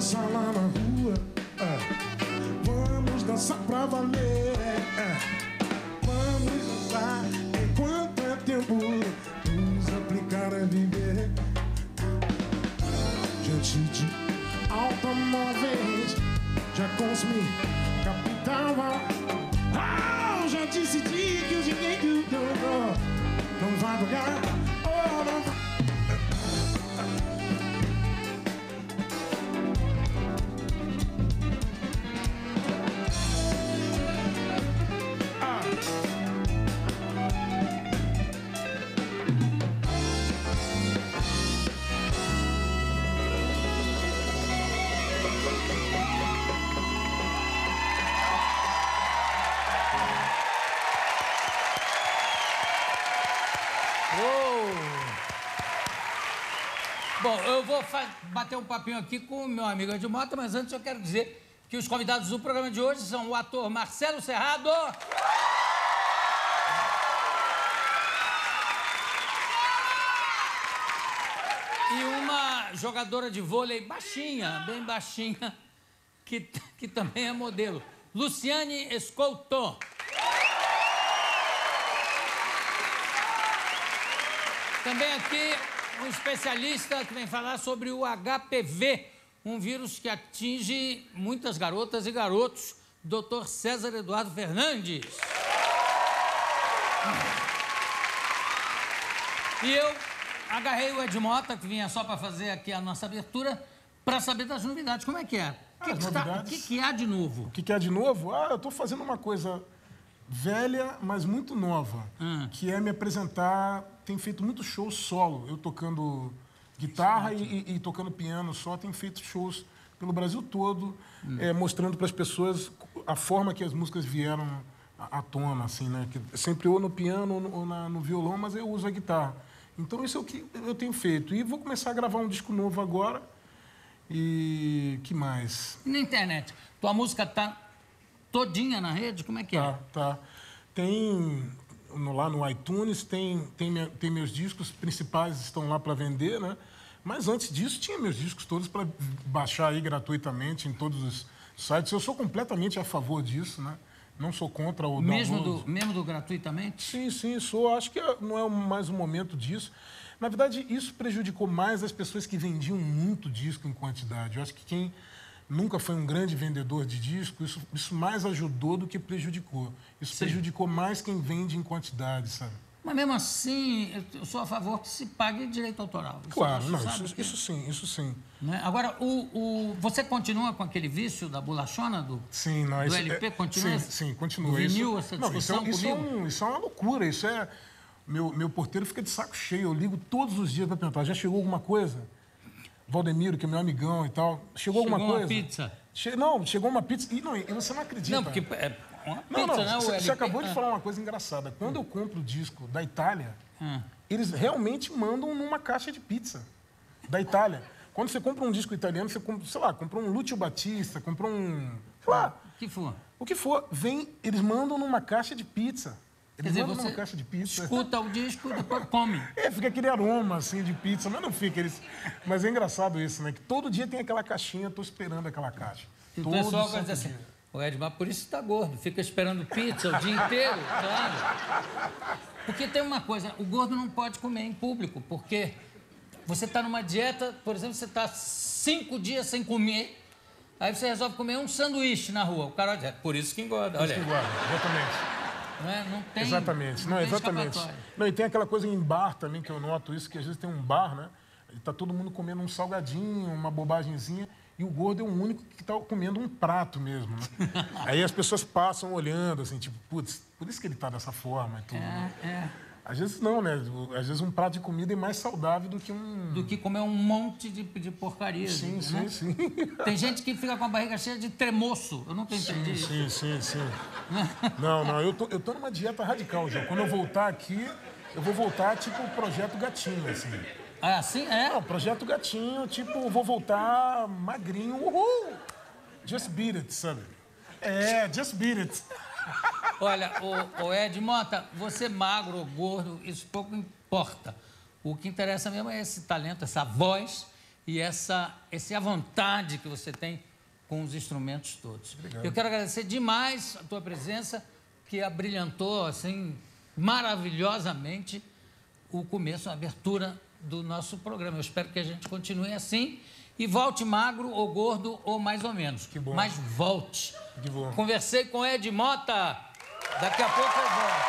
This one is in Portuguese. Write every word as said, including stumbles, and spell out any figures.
dançar lá na rua, é. Vamos dançar pra valer, é. Vamos dançar enquanto é tempo. Nos aplicar a viver. Gente de automóveis, já consumi capital. Ah, já decidi que o dinheiro não vai pagar. Oh, não vai. Bom, eu vou bater um papinho aqui com o meu amigo Edmota, mas antes eu quero dizer que os convidados do programa de hoje são o ator Marcelo Serrado e uma jogadora de vôlei baixinha, bem baixinha, que, que também é modelo, Luciane Escolto. Também aqui um especialista que vem falar sobre o H P V, um vírus que atinge muitas garotas e garotos, doutor César Eduardo Fernandes. E eu agarrei o Edmota, que vinha só para fazer aqui a nossa abertura, para saber das novidades. Como é que é? O que, que, tá, o que, que há de novo? O que, que há de novo? Ah, eu estou fazendo uma coisa velha, mas muito nova, hum. que é me apresentar. Tem feito muitos shows solo, eu tocando guitarra e, e, e tocando piano só, tem feito shows pelo Brasil todo, hum. é, mostrando para as pessoas a forma que as músicas vieram à, à tona, assim, né? Que sempre ou no piano ou no, ou na, no violão, mas eu uso a guitarra. Então isso é o que eu tenho feito. E vou começar a gravar um disco novo agora. E que mais? E na internet? Tua música tá todinha na rede? Como é que é? Tá, tá. Tem... No, lá no iTunes, tem, tem, minha, tem meus discos principais, estão lá para vender, né? Mas antes disso, tinha meus discos todos para baixar aí gratuitamente em todos os sites. Eu sou completamente a favor disso, né? Não sou contra o mesmo do, mesmo do gratuitamente? Sim, sim, sou. Acho que não é mais o momento disso. Na verdade, isso prejudicou mais as pessoas que vendiam muito disco em quantidade. Eu acho que quem nunca foi um grande vendedor de disco, isso, isso mais ajudou do que prejudicou. Isso Sim. prejudicou mais quem vende em quantidade, sabe? Mas mesmo assim, eu sou a favor que se pague direito autoral. Isso claro, não, isso, isso sim, isso sim. Né? Agora, o, o, você continua com aquele vício da bolachona do, sim, não, do isso L P? É, continua? Sim, sim, continua. O vinil, isso, essa não, discussão isso, é, isso, comigo? é um, isso é uma loucura, isso é... Meu, meu porteiro fica de saco cheio, eu ligo todos os dias para perguntar, já chegou alguma coisa? Valdemiro, que é meu amigão e tal, chegou, chegou alguma coisa? Chegou uma pizza? Che... Não, chegou uma pizza, e não, você não acredita. Não, porque é uma pizza, não, não, né? Você, o L P... você acabou de falar uma coisa engraçada. Quando hum. eu compro o disco da Itália, hum. eles realmente mandam numa caixa de pizza da Itália. Quando você compra um disco italiano, você compra, sei lá, comprou um Lúcio Batista, comprou um... Sei lá. O que for. O que for, vem, eles mandam numa caixa de pizza. Eles Quer mandam dizer, numa caixa de pizza. Escuta o disco e depois come. É, fica aquele aroma, assim, de pizza, mas não fica. Eles... Mas é engraçado isso, né? Que todo dia tem aquela caixinha, eu tô esperando aquela caixa. E o todo pessoal vai dizer assim, o Edmar, por isso está gordo, fica esperando pizza o dia inteiro, claro. Porque tem uma coisa, o gordo não pode comer em público, porque você está numa dieta, por exemplo, você está cinco dias sem comer, aí você resolve comer um sanduíche na rua. O cara diz, é por isso que engorda. Por isso que engorda, exatamente. Não, é? Não tem. Exatamente, não, não, tem exatamente. Não, e tem aquela coisa em bar também, que eu noto isso, que às vezes tem um bar, né? E tá todo mundo comendo um salgadinho, uma bobagemzinha, e o gordo é o único que tá comendo um prato mesmo, né? Aí as pessoas passam olhando, assim, tipo, putz, por isso que ele tá dessa forma e tudo. É, né? é. Às vezes não, né? Às vezes um prato de comida é mais saudável do que um... Do que comer um monte de, de porcaria. Sim, né? sim, sim. Tem gente que fica com a barriga cheia de tremoço. Eu nunca entendi isso. Sim, sim, sim. Não, não, eu tô, eu tô numa dieta radical, já. Quando eu voltar aqui, eu vou voltar tipo o Projeto Gatinho, assim. Ah, assim? É? Não, Projeto Gatinho, tipo, vou voltar magrinho, uhul! Just beat it, sabe? É, just beat it. Olha, o, o Ed Mota, você magro ou gordo, isso pouco importa. O que interessa mesmo é esse talento, essa voz e essa, essa vontade que você tem com os instrumentos todos. Obrigado. Eu quero agradecer demais a tua presença, que abrilhantou, assim, maravilhosamente o começo, a abertura do nosso programa. Eu espero que a gente continue assim e volte magro ou gordo ou mais ou menos. Que bom. Mas volte. Que bom. Conversei com Ed Mota. Daqui a pouco eu volto.